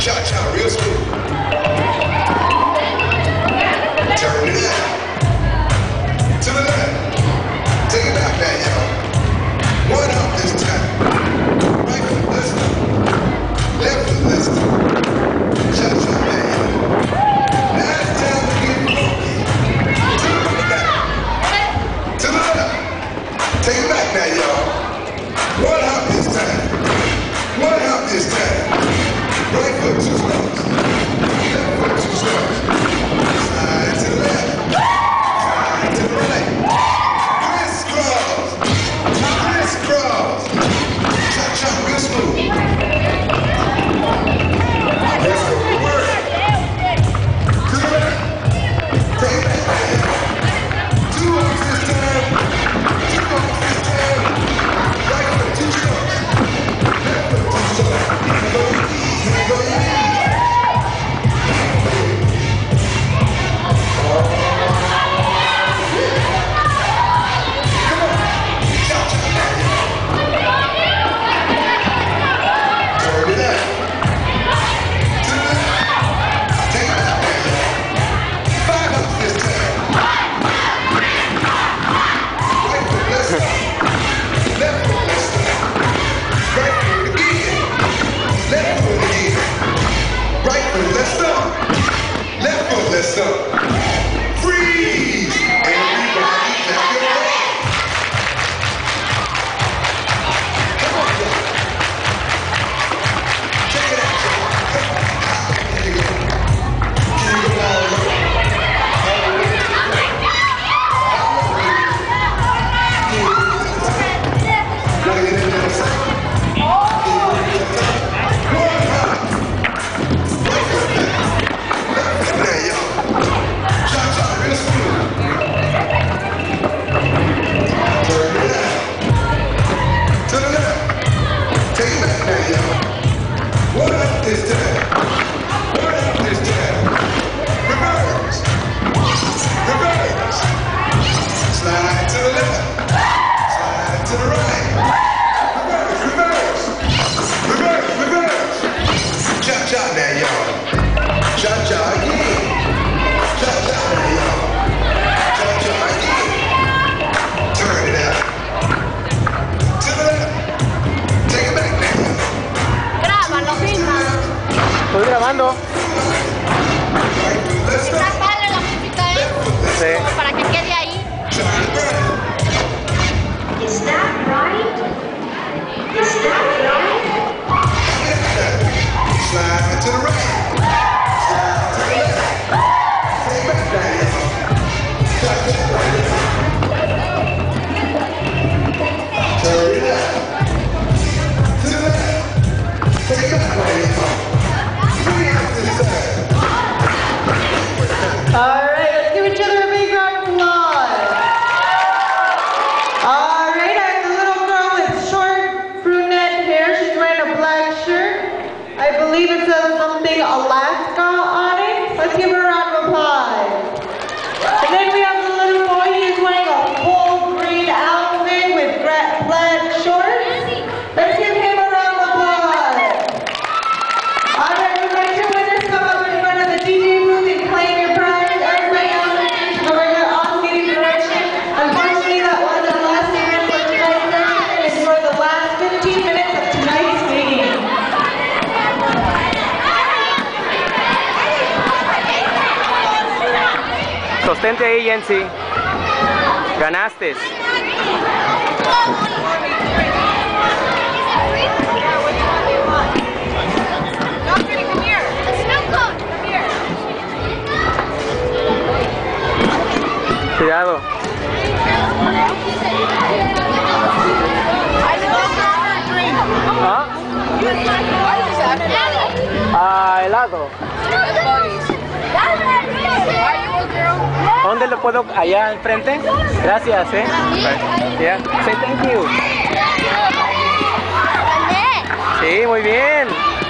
Cha-cha, real smooth. Turn it out. To the left. Take it back now, y'all. One up this time. Right foot, let's go. Left foot, let's go. Cha-cha, now, y'all. Now it's time to get funky. To the right. To the left. Take it back now, y'all. One hop this time. One hop this time. Right foot, 2 steps. Left foot, 2 steps. Slide to the left. Slide to the right. Crisscross. Crisscross. Cha-cha, real smooth. Let's go. Work. To the left. Take it back. 2 hops this time. 2 hops this time. Right foot, 2 steps. Left foot, 2 steps. Go easy, go easy. Let's go. Freeze! Everybody clap your hands. Come on, y'all. Check it out, y'all. Here you go. Here you go all over. This time. One up this time. Reverse. Reverse. Slide to the left. Slide to the right. Reverse. Reverse. Reverse. Reverse. Cha-cha now, y'all. Cha-cha again. Cha-cha now, y'all. Cha-cha again. Turn it out. To the left. Take it back now, y'all. Estoy grabando. Está padre la música, ¿eh? Sí. Como para que quede ahí. Is that right? Is that right? Slide to the right. Slide to the left. Take it back now. Turn it up. To the left. Take it back now. Alright, let's give each other a big round of applause. Alright, I have the little girl with short brunette hair. She's wearing a black shirt. I believe it says something Alaska on it. Let's give her a round of applause. And then we have the little boy. He's wearing a full green outfit with plaid shorts. Let's give him a round of applause. Alright, we'd like your winners come up in front of the DJ booth and claim your prize. Everybody else in over here on skating direction. Unfortunately, that was the last event for tonight's session. It is for the last 15 minutes of tonight's skating. Sostente ahí, Jensi. Ganaste. Cuidado. ¿Ah? Helado. ¿Dónde lo puedo? ¿Allá enfrente? Gracias, Yeah. Say thank you. Sí, muy bien.